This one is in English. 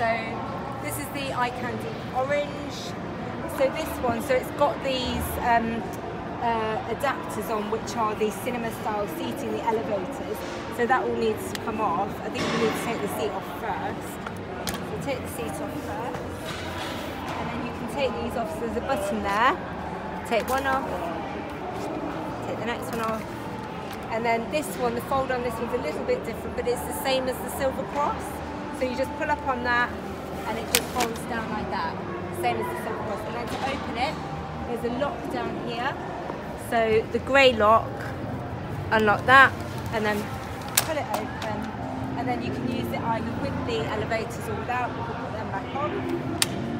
So this is the iCandy orange. So this one, so it's got these adapters on, which are the cinema style seating, the elevators. So that all needs to come off. I think we need to take the seat off first. So take the seat off first. And then you can take these off. So there's a button there. Take one off. Take the next one off. And then this one, the fold on this one's a little bit different, but it's the same as the silver cross. So you just pull up on that and it just folds down like that. Same as the silver cross. And then to open it, there's a lock down here. So the grey lock, unlock that, and then pull it open. And then you can use it either with the elevators or without. You can put them back on.